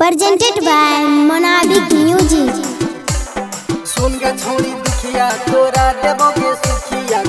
presented by Monabic Music। सुन के छोड़ी दुखिया तोरा देबोगे सुखिया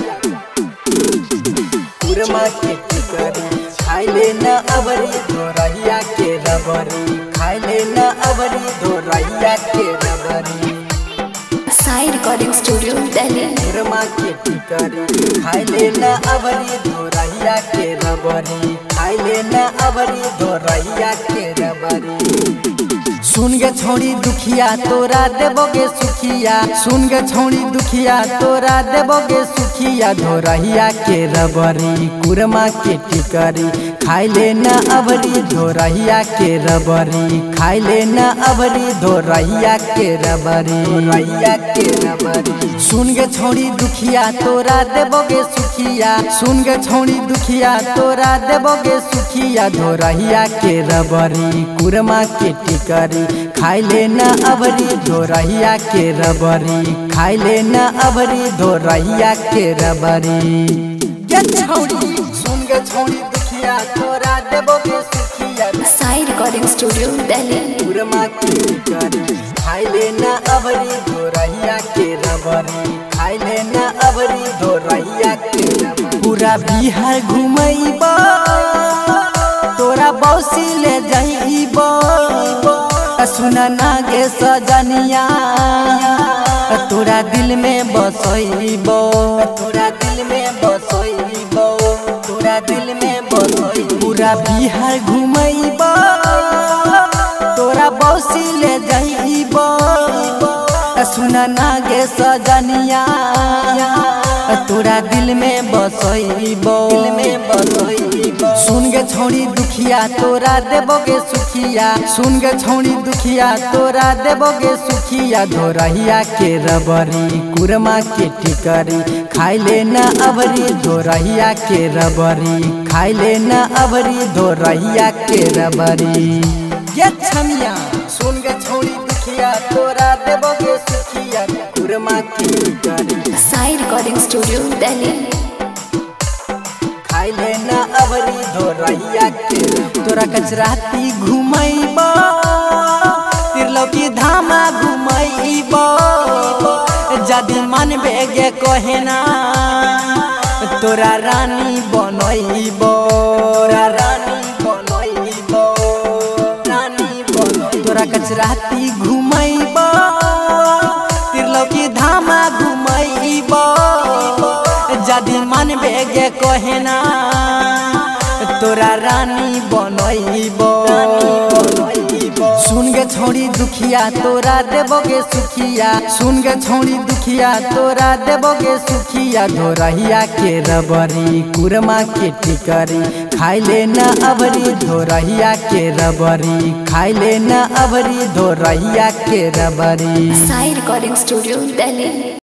कुरमा के टिकरी खाई लेना अबरी धोरहिया के रबरी खाई लेना अबरी धोरहिया के रबरी साई रिकॉर्डिंग स्टूडियो दिल्ली। कुरमा के टिकरी खाई लेना अबरी धोरहिया के रबरी खाई लेना अबरी धोरहिया के रबरी। सुन के छोड़ी दुखिया तोरा देबोगे सुखिया सुन के छोड़ी दुखिया तोरा देबोगे सुखिया धोरहिया के रबरी कुरमा के टिकरी खाई लेना अबरी धोरहिया के रबरी खाई लेना अबरी धोरहिया के रबरी धोरहिया के रबरी। सुन के छोड़ी दुखिया तोरा देबोगे सुखिया सुन के छोड़ी दुखिया तोरा देबोगे सुखिया धोरहिया के रबरी कुरमा के टिकरी खाई लेना अबरी धोरहिया के रबरी खाई लेना अबरी धोरहिया के रबरी। सुन के छोड़ी दुखिया तोरा देबोगे सुखिया साई रिकॉर्डिंग स्टूडियो दिल्ली। कुरमा के टिकरी खाई लेना अबरी धोरहिया के रबरी खाई लेना अबरी धोरहिया के रबरी। पूरा बिहार घुमैबा तोरा बौसी ले जाइबा सुना नागे सजनिया तोरा दिल में बसइबो तोरा दिल में बसइबो तोरा दिल में बसइबो। पूरा बिहार घुमैबो तोरा बौसी ले जाइबो सुना नागे सजनिया तोरा दिल में बसइबो दिल में बसइबो। सुन के छोड़ी दुखिया तोरा देबोगे सुखिया सुन के छोड़ी दुखिया तोरा देबोगे सुखिया धोरहिया के रबरी कुरमा के टिकरी खाई लेना अबरी धोरहिया के रबरी खाई लेना अबरी धोरहिया के रबरी। ये छमिया सुन के छोड़ी दुखिया तोरा देबोगे सुखिया कुरमा के टिकरी साई रिकॉर्डिंग स्टूडियो दिल्ली। खाई लेना अबरी धोरहिया के तोरा कचराती घुमैबो तिरलौकी धामा घुमैबो जदी मन बेगे कहेना तोरा रानी बनैबो तोरा रानी बनैबो रानी बनैबो। तोरा कचराती घुमैबो तिरलौकी धामा घुमैबो जदी मन बेगे कहेना तोरा रानी बनैबो। सुन के छोड़ी दुखिया तोरा देबोगे सुखिया सुन के छोड़ी दुखिया तोरा देबोगे सुखिया धोरहिया के रबरी कुरमा के टिकरी खाई लेना अबरी धोरहिया के रबरी खाई लेना अबरी धोरहिया के रबरी। Sai recording studio Delhi.